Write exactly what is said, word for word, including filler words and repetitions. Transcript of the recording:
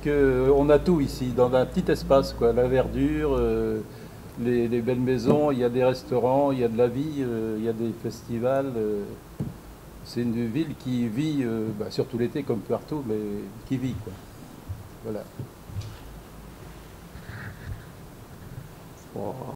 qu'on a tout ici, dans un petit espace, quoi. La verdure, euh, les, les belles maisons, il y a des restaurants, il y a de la vie, euh, il y a des festivals. euh. C'est une ville qui vit, euh, bah, surtout l'été comme partout, mais qui vit, quoi. Voilà. Wow.